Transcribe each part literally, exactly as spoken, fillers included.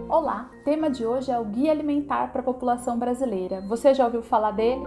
Olá, o tema de hoje é o Guia Alimentar para a População Brasileira. Você já ouviu falar dele?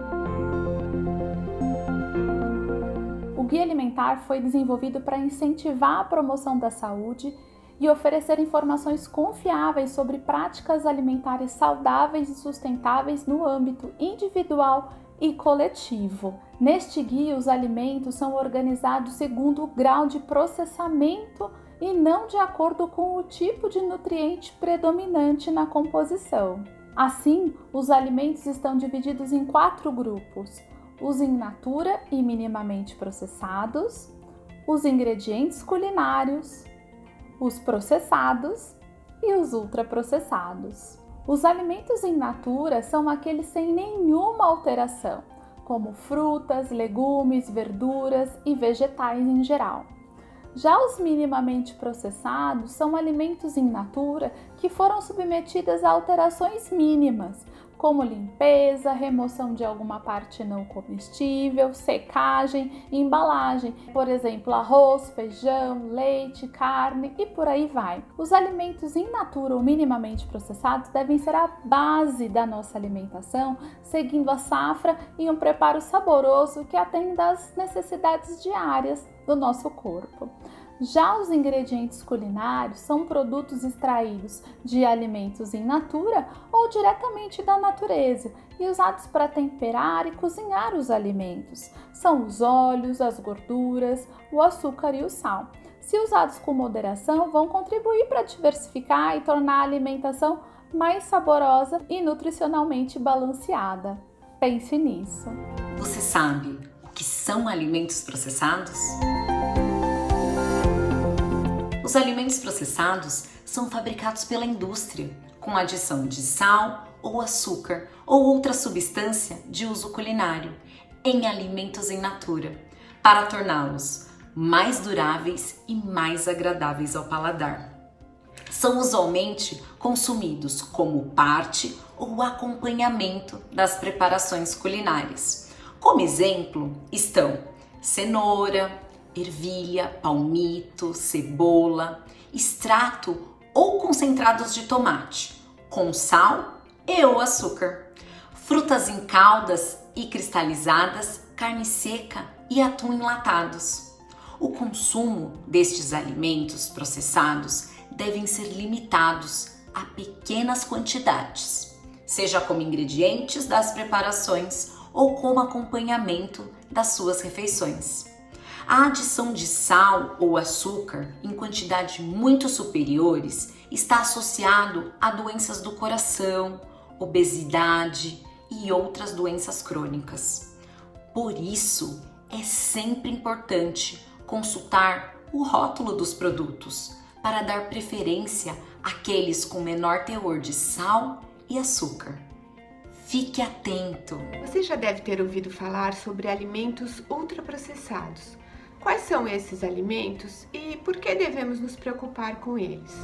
O Guia Alimentar foi desenvolvido para incentivar a promoção da saúde e oferecer informações confiáveis sobre práticas alimentares saudáveis e sustentáveis no âmbito individual e coletivo. Neste guia, os alimentos são organizados segundo o grau de processamento e não de acordo com o tipo de nutriente predominante na composição. Assim, os alimentos estão divididos em quatro grupos: os in natura e minimamente processados, os ingredientes culinários, os processados e os ultraprocessados. Os alimentos in natura são aqueles sem nenhuma alteração, como frutas, legumes, verduras e vegetais em geral. Já os minimamente processados são alimentos in natura que foram submetidos a alterações mínimas, como limpeza, remoção de alguma parte não comestível, secagem e embalagem, por exemplo, arroz, feijão, leite, carne e por aí vai. Os alimentos in natura ou minimamente processados devem ser a base da nossa alimentação, seguindo a safra e um preparo saboroso que atenda às necessidades diárias do nosso corpo. Já os ingredientes culinários são produtos extraídos de alimentos in natura ou diretamente da natureza e usados para temperar e cozinhar os alimentos. São os óleos, as gorduras, o açúcar e o sal. Se usados com moderação, vão contribuir para diversificar e tornar a alimentação mais saborosa e nutricionalmente balanceada. Pense nisso. Você sabe o que são alimentos processados? Os alimentos processados são fabricados pela indústria, com adição de sal ou açúcar ou outra substância de uso culinário em alimentos in natura, para torná-los mais duráveis e mais agradáveis ao paladar. São usualmente consumidos como parte ou acompanhamento das preparações culinárias. Como exemplo estão cenoura, ervilha, palmito, cebola, extrato ou concentrados de tomate, com sal e ou açúcar, frutas em caldas e cristalizadas, carne seca e atum enlatados. O consumo destes alimentos processados devem ser limitados a pequenas quantidades, seja como ingredientes das preparações ou como acompanhamento das suas refeições. A adição de sal ou açúcar em quantidades muito superiores está associado a doenças do coração, obesidade e outras doenças crônicas. Por isso, é sempre importante consultar o rótulo dos produtos para dar preferência àqueles com menor teor de sal e açúcar. Fique atento! Você já deve ter ouvido falar sobre alimentos ultraprocessados. Quais são esses alimentos e por que devemos nos preocupar com eles?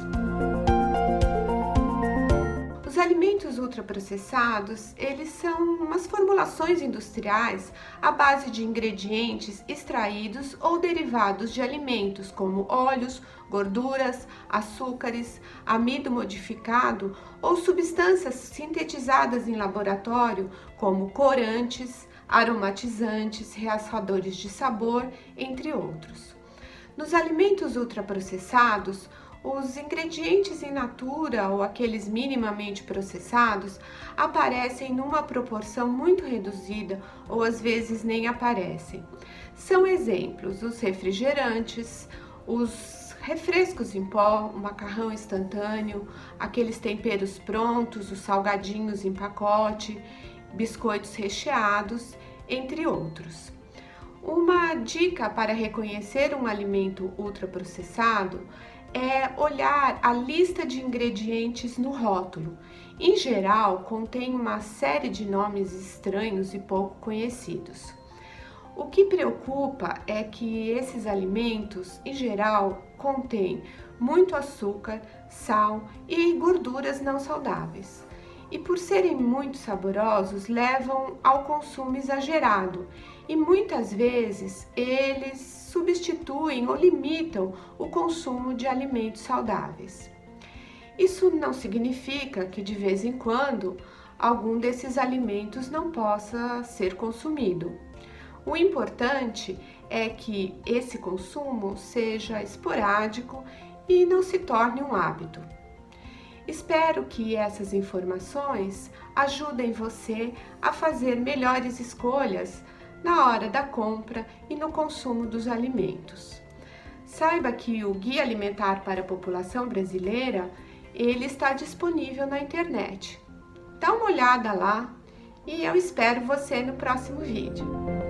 Os alimentos ultraprocessados, eles são umas formulações industriais à base de ingredientes extraídos ou derivados de alimentos como óleos, gorduras, açúcares, amido modificado ou substâncias sintetizadas em laboratório como corantes, aromatizantes, realçadores de sabor, entre outros. Nos alimentos ultraprocessados, os ingredientes in natura ou aqueles minimamente processados aparecem numa proporção muito reduzida ou às vezes nem aparecem. São exemplos os refrigerantes, os refrescos em pó, o macarrão instantâneo, aqueles temperos prontos, os salgadinhos em pacote, biscoitos recheados, entre outros. Uma dica para reconhecer um alimento ultraprocessado é olhar a lista de ingredientes no rótulo. Em geral, contém uma série de nomes estranhos e pouco conhecidos. O que preocupa é que esses alimentos, em geral, contêm muito açúcar, sal e gorduras não saudáveis. E por serem muito saborosos, levam ao consumo exagerado e muitas vezes eles substituem ou limitam o consumo de alimentos saudáveis. Isso não significa que de vez em quando algum desses alimentos não possa ser consumido. O importante é que esse consumo seja esporádico e não se torne um hábito. Espero que essas informações ajudem você a fazer melhores escolhas na hora da compra e no consumo dos alimentos. Saiba que o Guia Alimentar para a População Brasileira, ele está disponível na internet. Dá uma olhada lá e eu espero você no próximo vídeo.